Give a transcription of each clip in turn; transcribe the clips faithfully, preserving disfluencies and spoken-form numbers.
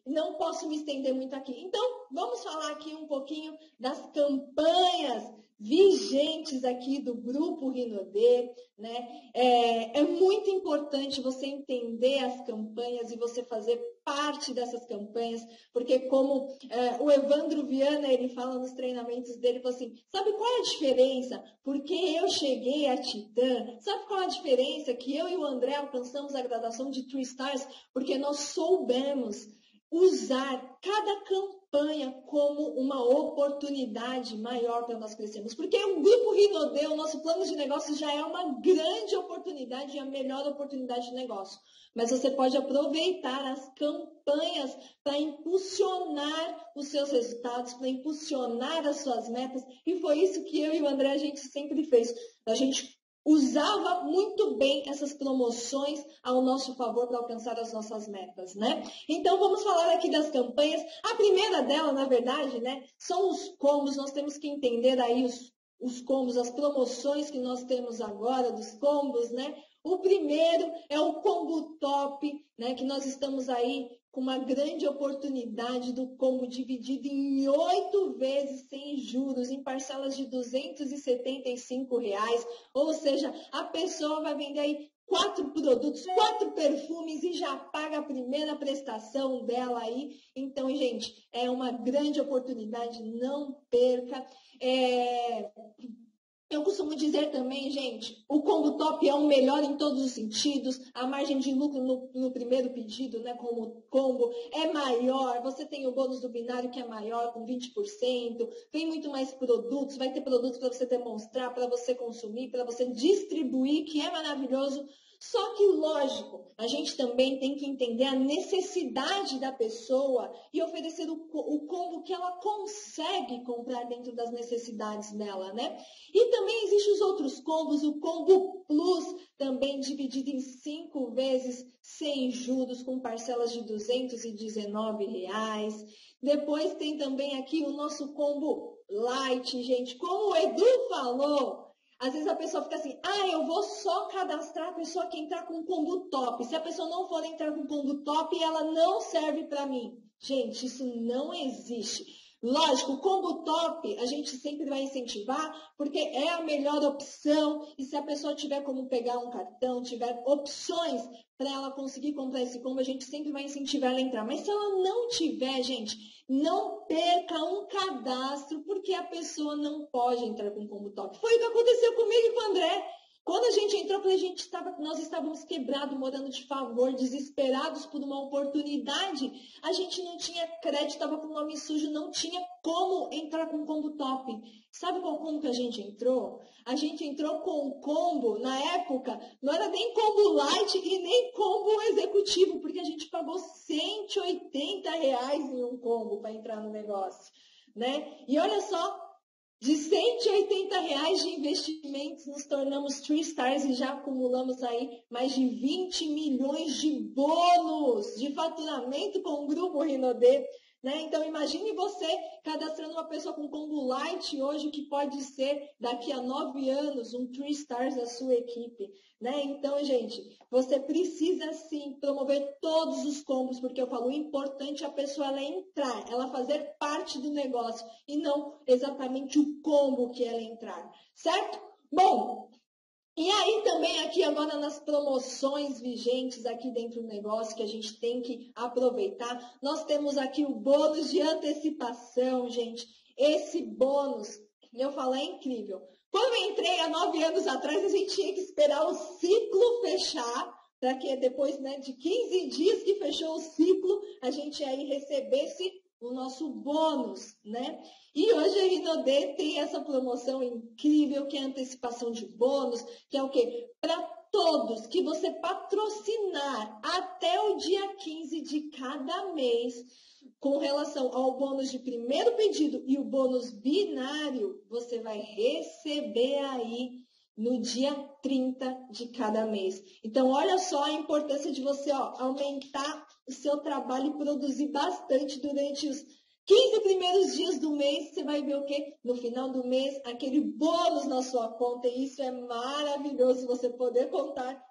não posso me estender muito aqui. Então, vamos falar aqui um pouquinho das campanhas vigentes aqui do Grupo Rinodê, né? É, é muito importante você entender as campanhas e você fazer parte dessas campanhas, porque como é, o Evandro Viana, ele fala nos treinamentos dele, fala assim, sabe qual é a diferença? Porque eu cheguei a Titã, sabe qual é a diferença? Que eu e o André alcançamos a graduação de Three Stars, porque nós soubemos usar cada campanha como uma oportunidade maior para nós crescermos. Porque o Grupo Rinodê, o nosso plano de negócio já é uma grande oportunidade e a melhor oportunidade de negócio. Mas você pode aproveitar as campanhas para impulsionar os seus resultados, para impulsionar as suas metas. E foi isso que eu e o André a gente sempre fez. A gente usava muito bem essas promoções ao nosso favor para alcançar as nossas metas, né? Então, vamos falar aqui das campanhas. A primeira dela, na verdade, né, são os combos. Nós temos que entender aí os, os combos, as promoções que nós temos agora dos combos, né? O primeiro é o combo top, né, que nós estamos aí com uma grande oportunidade do combo dividido em oito vezes sem juros, em parcelas de duzentos e setenta e cinco reais. Ou seja, a pessoa vai vender aí quatro produtos, quatro perfumes e já paga a primeira prestação dela aí. Então, gente, é uma grande oportunidade, não perca. É... Eu costumo dizer também, gente, o combo top é o melhor em todos os sentidos, a margem de lucro no, no primeiro pedido, né, como combo, é maior, você tem o bônus do binário que é maior, com vinte por cento, tem muito mais produtos, vai ter produtos para você demonstrar, para você consumir, para você distribuir, que é maravilhoso. Só que, lógico, a gente também tem que entender a necessidade da pessoa e oferecer o, o combo que ela consegue comprar dentro das necessidades dela, né? E também existem os outros combos, o combo plus, também dividido em cinco vezes sem juros, com parcelas de duzentos e dezenove reais. Depois tem também aqui o nosso combo light, gente. Como o Edu falou, às vezes a pessoa fica assim, ah, eu vou só cadastrar a pessoa que entrar com combo top. Se a pessoa não for entrar com combo top, ela não serve para mim. Gente, isso não existe. Lógico, o combo top a gente sempre vai incentivar, porque é a melhor opção. E se a pessoa tiver como pegar um cartão, tiver opções para ela conseguir comprar esse combo, a gente sempre vai incentivar ela a entrar. Mas se ela não tiver, gente, não perca um cadastro, porque a pessoa não pode entrar com combo top. Foi o que aconteceu comigo e com o André. Quando a gente entrou, a gente estava, nós estávamos quebrados, morando de favor, desesperados por uma oportunidade. A gente não tinha crédito, estava com o nome sujo, não tinha como entrar com combo top. Sabe qual combo que a gente entrou? A gente entrou com o combo, na época, não era nem combo light e nem combo executivo, porque a gente pagou cento e oitenta reais em um combo para entrar no negócio, né? E olha só, de cento e oitenta reais de investimentos, nos tornamos Three Stars e já acumulamos aí mais de vinte milhões de bônus de faturamento com o Grupo Rinodê, né? Então, imagine você cadastrando uma pessoa com combo light hoje, que pode ser, daqui a nove anos, um Three Stars da sua equipe, né? Então, gente, você precisa, sim, promover todos os combos, porque eu falo, o importante é a pessoa ela entrar, ela fazer parte do negócio, e não exatamente o combo que ela entrar, certo? Bom, e aí também aqui agora nas promoções vigentes aqui dentro do negócio que a gente tem que aproveitar, nós temos aqui o bônus de antecipação, gente. Esse bônus, eu falo, é incrível. Quando eu entrei há nove anos atrás, a gente tinha que esperar o ciclo fechar, para que depois, né, de quinze dias que fechou o ciclo, a gente aí recebesse o nosso bônus, né? E hoje a Rinodê tem essa promoção incrível, que é a antecipação de bônus, que é o quê? Para todos que você patrocinar até o dia quinze de cada mês, com relação ao bônus de primeiro pedido e o bônus binário, você vai receber aí no dia trinta de cada mês. Então, olha só a importância de você ó, aumentar o seu trabalho e produzir bastante durante os quinze primeiros dias do mês. Você vai ver o quê? No final do mês, aquele bônus na sua conta. E isso é maravilhoso, você poder contar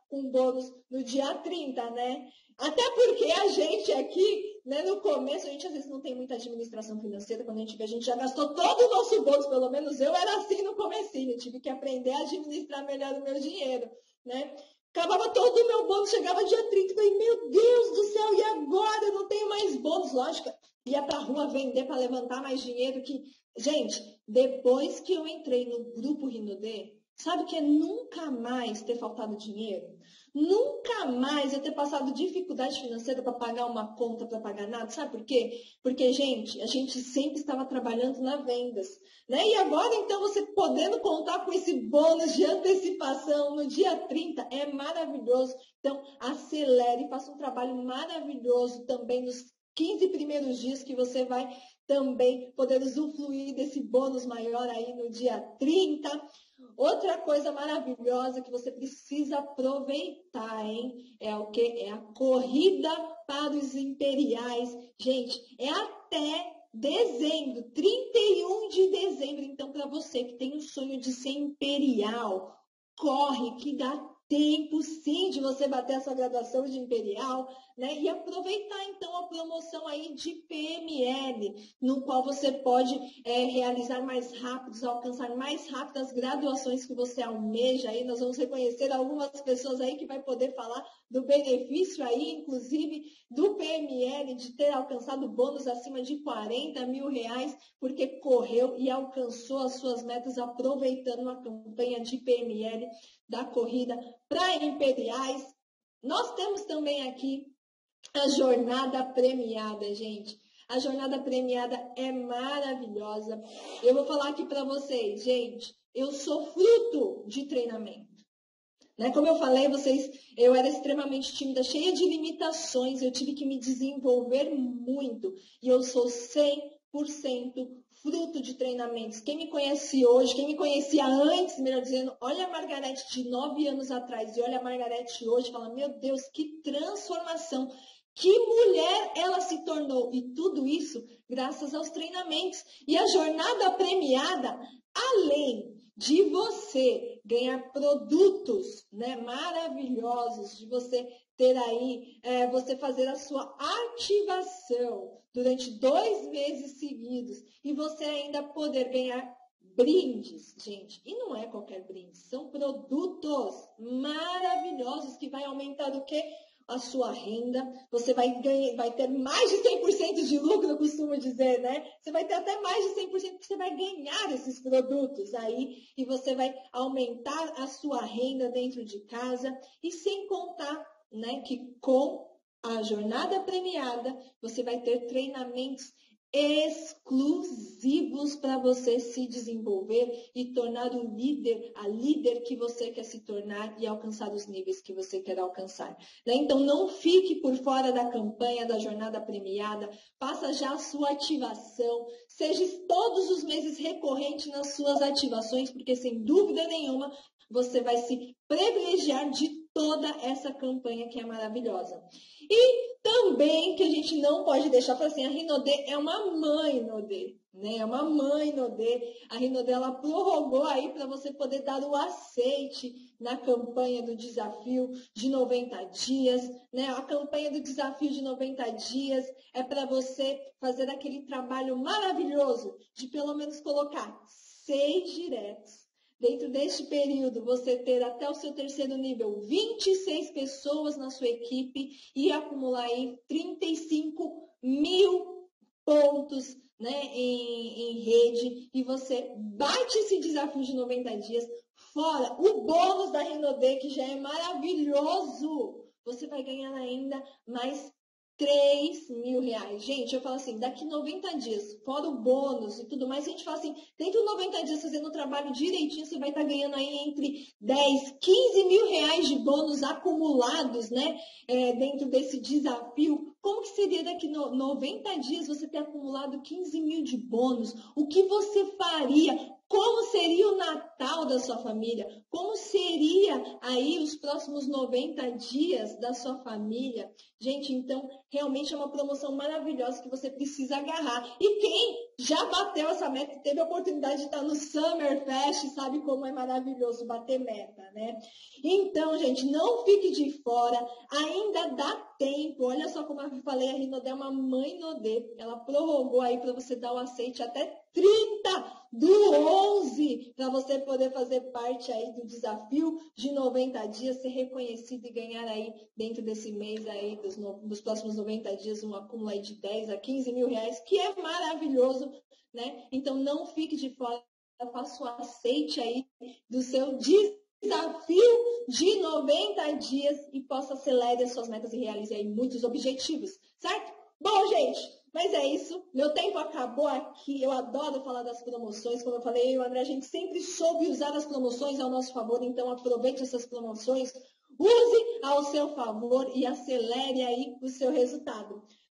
com bônus no dia trinta, né? Até porque a gente aqui, né, no começo, a gente às vezes não tem muita administração financeira, quando a gente vê, a gente já gastou todo o nosso bônus, pelo menos eu era assim no comecinho, eu tive que aprender a administrar melhor o meu dinheiro, né? Acabava todo o meu bônus, chegava dia trinta, e falei, meu Deus do céu, e agora? Eu não tenho mais bônus, lógico, ia pra rua vender para levantar mais dinheiro, que... Gente, depois que eu entrei no Grupo Rinodê, sabe que é nunca mais ter faltado dinheiro? Nunca mais eu ter passado dificuldade financeira para pagar uma conta, para pagar nada. Sabe por quê? Porque, gente, a gente sempre estava trabalhando nas vendas, né? E agora, então, você podendo contar com esse bônus de antecipação no dia trinta é maravilhoso. Então, acelere e faça um trabalho maravilhoso também nos quinze primeiros dias que você vai também poder usufruir desse bônus maior aí no dia trinta. Outra coisa maravilhosa que você precisa aproveitar, hein? É o que? É a corrida para os imperiais. Gente, é até dezembro, trinta e um de dezembro. Então, para você que tem o sonho de ser imperial, corre que dá tempo sim de você bater a sua graduação de imperial, né? E aproveitar então a promoção aí de P M L, no qual você pode é, realizar mais rápidos, alcançar mais rápido as graduações que você almeja aí. Nós vamos reconhecer algumas pessoas aí que vai poder falar do benefício aí, inclusive do P M L, de ter alcançado bônus acima de quarenta mil reais, porque correu e alcançou as suas metas aproveitando a campanha de P M L da corrida para imperiais. Nós temos também aqui a jornada premiada, gente. A jornada premiada é maravilhosa. Eu vou falar aqui para vocês, gente, eu sou fruto de treinamento. Né? Como eu falei, vocês, eu era extremamente tímida, cheia de limitações, eu tive que me desenvolver muito. E eu sou cem por cento fruto de treinamentos. Quem me conhece hoje, quem me conhecia antes, melhor dizendo, olha a Margarete de nove anos atrás e olha a Margarete hoje, fala, meu Deus, que transformação, que mulher ela se tornou. E tudo isso graças aos treinamentos. E a jornada premiada, além de você ganhar produtos, né, maravilhosos, de você ter aí, é, você fazer a sua ativação durante dois meses seguidos e você ainda poder ganhar brindes, gente. E não é qualquer brinde, são produtos maravilhosos que vai aumentar o quê? A sua renda, você vai, ganhar, vai ter mais de cem por cento de lucro, eu costumo dizer, né? Você vai ter até mais de cem por cento porque você vai ganhar esses produtos aí e você vai aumentar a sua renda dentro de casa e sem contar, né, que com a jornada premiada você vai ter treinamentos exclusivos para você se desenvolver e tornar o líder, a líder que você quer se tornar e alcançar os níveis que você quer alcançar. Né? Então não fique por fora da campanha da jornada premiada, faça já a sua ativação, seja todos os meses recorrente nas suas ativações, porque sem dúvida nenhuma você vai se privilegiar de toda essa campanha que é maravilhosa. E também que a gente não pode deixar para assim, a Rinodê é uma mãe Nodê, né? É uma mãe Nodê. A Rinodê ela prorrogou aí para você poder dar o aceite na campanha do desafio de noventa dias, né? A campanha do desafio de noventa dias é para você fazer aquele trabalho maravilhoso de pelo menos colocar seis diretos. Dentro deste período, você ter até o seu terceiro nível vinte e seis pessoas na sua equipe e acumular aí trinta e cinco mil pontos, né, em, em rede. E você bate esse desafio de noventa dias. Fora o bônus da Rinodê, que já é maravilhoso. Você vai ganhar ainda mais três mil reais. Gente, eu falo assim, daqui noventa dias, fora o bônus e tudo mais, a gente fala assim, dentro de noventa dias fazendo o trabalho direitinho, você vai estar ganhando aí entre dez, quinze mil reais de bônus acumulados, né, é, dentro desse desafio. Como que seria daqui no noventa dias você ter acumulado quinze mil de bônus? O que você faria? Como seria o Natal da sua família? Como seria aí os próximos noventa dias da sua família? Gente, então, realmente é uma promoção maravilhosa que você precisa agarrar. E quem já bateu essa meta e teve a oportunidade de estar no Summer Fest, sabe como é maravilhoso bater meta, né? Então, gente, não fique de fora. Ainda dá tempo. Olha só como eu falei, a Rinodê é uma mãe Nodê. Ela prorrogou aí para você dar o aceite até trinta do onze, para você poder fazer parte aí do desafio de noventa dias, ser reconhecido e ganhar aí dentro desse mês aí, dos, no, dos próximos noventa dias, um acúmulo aí de dez a quinze mil reais, que é maravilhoso, né? Então não fique de fora, faça o aceite aí do seu desafio de noventa dias e possa acelerar as suas metas e realize aí muitos objetivos, certo? Bom, gente, mas é isso. Meu tempo acabou aqui. Eu adoro falar das promoções. Como eu falei, eu e o André, a gente sempre soube usar as promoções ao nosso favor. Então, aproveite essas promoções, use ao seu favor e acelere aí o seu resultado.